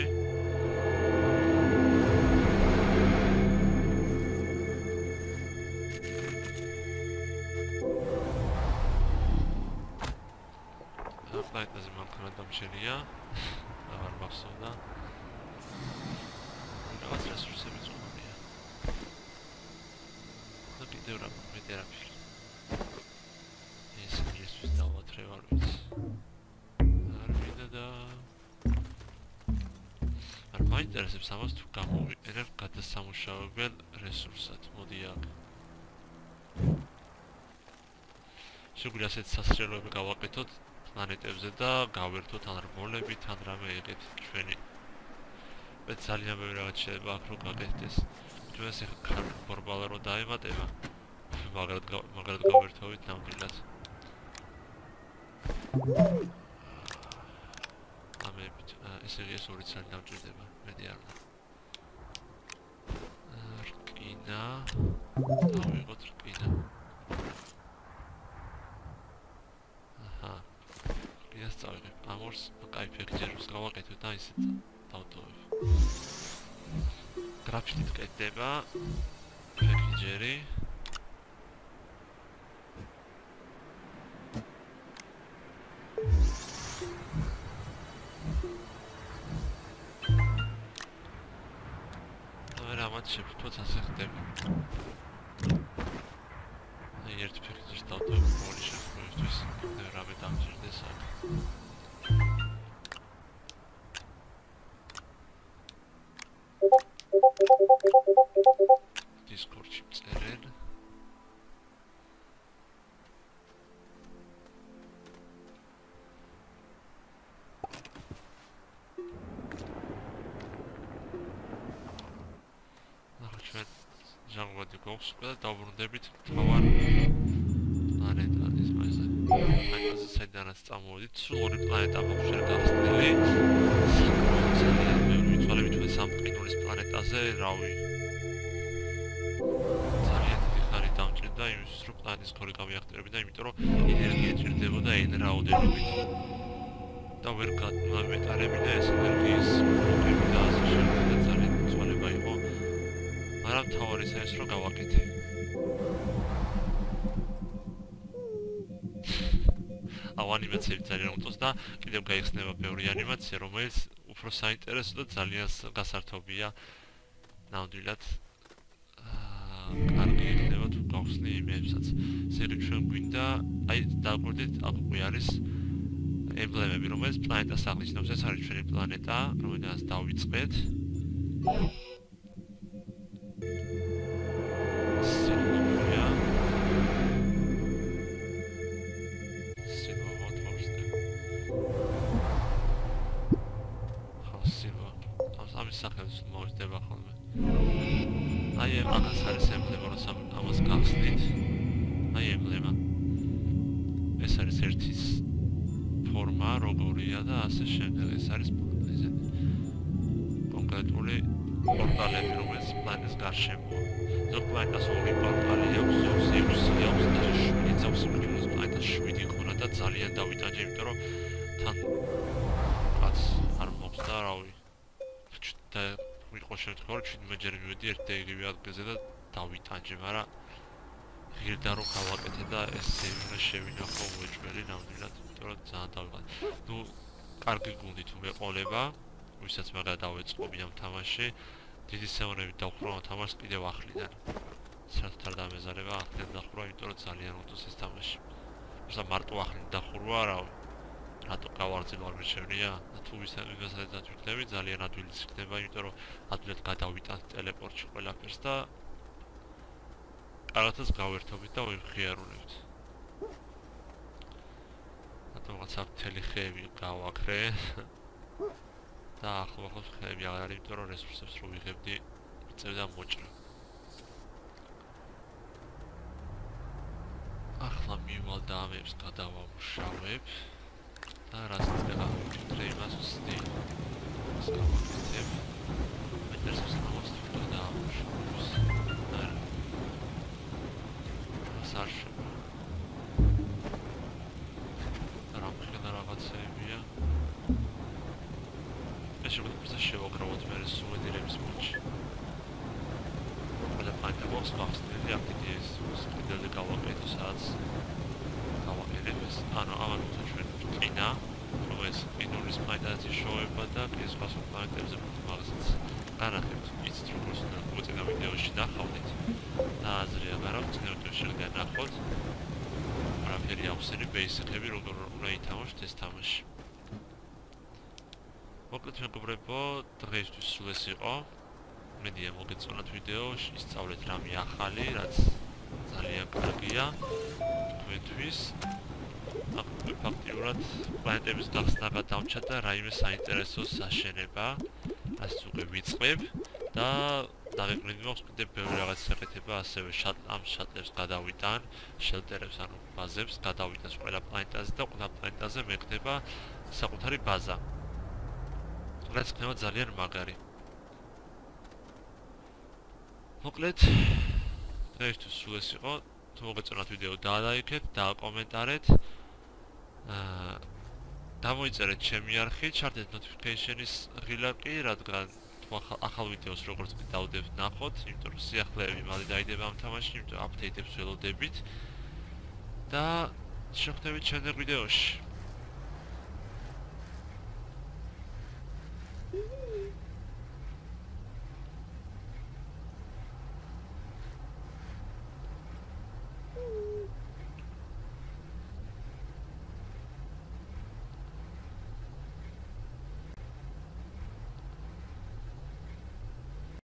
პლანეტაზე მანქანა დამჩენია. აღარ მახსოვდა. რაღაც რესურსები წვდომია. და კიდევ რა მეტი არაფერი. ეს ისვის დავათრევ არ ვიცი. არ მინდა და არ მაინტერესებს ამას თუ გამოვიყენებ გადასამუშავებელ რესურსად. მოდი აქ. შეგვიძლია ასეთ სასჯელოები გავაკეთოთ პლანეტებზე და გავერთოთ ან რგოლებით ან რამე იღეთ ჩვენი. მე ძალიან ბევრი რაღაც შეიძლება აქ რო გაკეთდეს. ჩვენ ეს ბორბალა რო დაემატება. მაგრად მაგრად გავერთოვით ნამდვილად. ამებით ესე იგი ეს ორი ცალი დამჭირდება. მეტი არ უნდა. რკინა. დავიღოთ რკინა. აჰა. რკინას წავიღებ. ამორს კაი ფექჯერს გავაკეთებ და ისე დავტოვებ. გრაფიტით კეთდება ფექჯერი. შეფუთოთ ასე ხდება. აი ერთ ფეხით დავდო ორი შეხვედრისთვის რამე დამჭირდეს აქ. Discord-ში წერენ. ჟანგბადი გვაქვს უკვე და დავბრუნდებით თავარ პლანეტადის მასზე. პლანეტაზე საიდანაც წამოვიდით, სულ ორი პლანეტა გვაქვს შენ გახსნილი. ძალიან ბევრი მიცვალებით ვარ სამყინულის პლანეტაზე, რავი. ძალიან დიდი ხანი დამჭირდა იმისთვის, რომ პლანეტის ქორი გავიახტირებინა, იმიტომ რომ ენერგია ჭირდებოდა n რაოდენობით. და ვერ გამეტარებინა ეს ენერგიის პრობლემა და ასე შემდეგ და ძალიან მიცვალება იყო. მაგრამ თავარი ის რომ გავაკეთე. აუ ანიმაციები ძალიან უტოს და კიდევ გაიხსნება ბევრი ანიმაცია, რომელიც უფრო საინტერესო და ძალიან გასართობია. ნამდვილად აა კარგი იქნება თუ გავხსნი იმებსაც. ზეგი ჩვენ გვინდა, აი დაგვირდით აქ უკვე არის ემბლემები, რომელიც პლანეტას აღნიშნავს. ეს არის ჩვენი პლანეტა, რომელსაც დავიწყეთ. სახელს მოვიდება ხოლმე. აი ამას არის ემბლემა, რომ ამას გავხსნით. აი ემბლემა. ეს არის ერთის ფორმა, როგორია და ასე შემდეგ. ეს არის ეს კონკრეტული პორტალები, რომელიც პლანეტის გარშემოა. ზოგ პლანეტას ორი პორტალი აქვს, ზოგს ექვსი აქვს და შვიდი წავს იმის პლანეტას შვიდი ხონა და ძალიან დავიტანჯე, იმიტომ რომ თან რაც არ მოხდა და რავი. და ვიყო შემთხვევა, რომ ჩვიდმეჯერ მივედი ერთ და იგივე ადგილზე და დავიტანჯე, მაგრამ ღირდა რომ გავაკეთე და ეს სეირა შევინახო უეჭველი ნამდვილად, იმიტომ რომ ძალიან დავიღალე. ნუ კარგი გუნდით უმეყოლება, ვისაც მაგა დავეწყობი ამ თამაში, დიდი სეონებით დავხურა ამ თამაშს კიდევ ახლიდან. საერთოდ არ დამეზარება ახლიდან დახურვა, იმიტომ რომ ძალიან უტოს ეს თამაში. უბრალოდ მარტო ახლიდან დახურვა, რავი. რატო გავარძელო არ მეჩვენია და თუ ვისაც დათვიქნები ძალიან ადვილად იქნება, იმიტომ რომ ადვილად გადავიტანთ ტელეპორტში ყველაფერს და კარგადაც გავერთობით და ვიმხიარულებთ. რატომღაც აქ მთელი ხეები გავაქრე და ახლობახლოს ხეები აღარ არის, იმიტომ რომ რესურსებს რო ვიღებდი წევდა მოჭრა. ახლა მივალ და ამებს გადავამუშავებ. და რაც წელა ვიქნე იმას ვსდი. ეს გავაკეთებ. მეტერს ამოსწრებ და ამუშავებს. არა. სარშა. რა მქონდა რაღაცებია. ეს შეგვიძლია შევაგროვოთ მე სუვენირების მოჩი. ყველა პანკა ბოქს გავხსნილი აქტივი ეს კიდევ გავაკეთე სადაც გავაკეთებ ეს ანუ ამან ჩვენ ყინა რომელიც ყინულის პლანეტაზე შოვება და ეს სხვა პლანეტებზე მაგასაც განახებთ იცით როგორც უწინა ვიდეოში ნახავდით და აზრი აღარ აქვს ვიდეოში შეგანახოთ არაფერი ახსენი ბეისები როგორ უნდა ითამაშოთ ეს თამაში მოკლედ მეგობრებო დღეისთვის სულ ეს იყო მედია მოგეწონათ ვიდეო ისწავლეთ რამე ახალი რაც ძალიან კარგია თქვენთვის ფაქტიურად პლანეტების გახსნა გადავჭა და რაიმე საინტერესო საშენება ასე უკვე ვიწყებ და დაგეკრინდი მაქვს კიდევ ბევრი რაღაც საკეთება ასევე ამ შატლებს გადავიტან შელტერებს ანუ ბაზებს გადავიტან ყველა პლანეტაზე და ყველა პლანეტაზე მეკდება საკუთარი ბაზა რაც ხდება ძალიან მაგარი მოკლედ დღეისთვის სულ ეს იყო თუ მოგეწონათ ვიდეო დაალაიქეთ და კომენტარეთ აა დამოიწერეთ ჩემი არხი ჩართეთ notification-ის ღილაკი რადგან ახალ ვიდეოს როგორც კი დავდებთ ნახოთ იმიტომ რომ სიახლეები მალე დაიდება ამ თამაშში იმიტომ update-ებს ველოდებით და შევხვდებით შემდეგ ვიდეოში